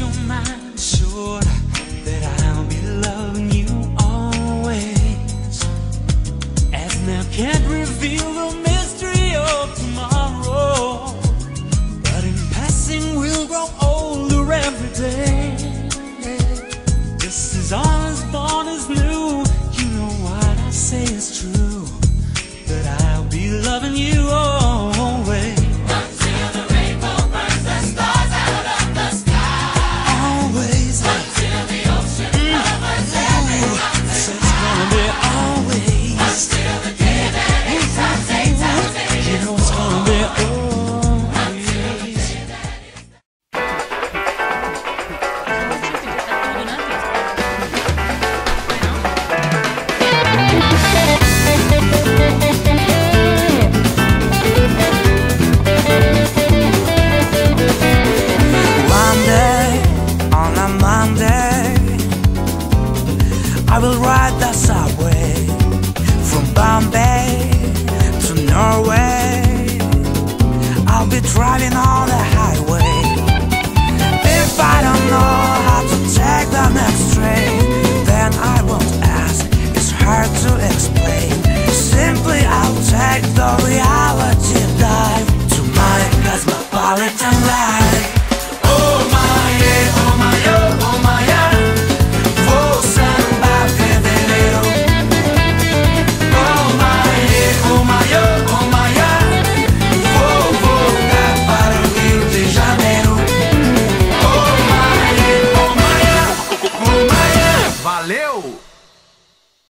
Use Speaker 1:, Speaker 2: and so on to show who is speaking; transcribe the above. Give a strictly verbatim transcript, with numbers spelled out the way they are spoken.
Speaker 1: your mind assured that I'll be loving you always, as now can't reveal the mystery of tomorrow, but in passing we'll grow older every day. Just as honest, born as new, you know what I say is true, that I'll be loving you always.
Speaker 2: Until the rainbow burns the stars out of the sky.
Speaker 1: Always.
Speaker 2: Until the ocean covers every mountain.
Speaker 1: So it's gonna be always.
Speaker 2: Until the day that eight times eight times eight
Speaker 1: You
Speaker 2: is
Speaker 1: know it's gonna be always.
Speaker 3: One day, on a Monday, I will ride the subway from Bombay to Norway. I'll be driving on the highway. If I don't know how to take the next train, then I won't ask, it's hard to explain. Simply I'll take the reality dive to my cosmopolitan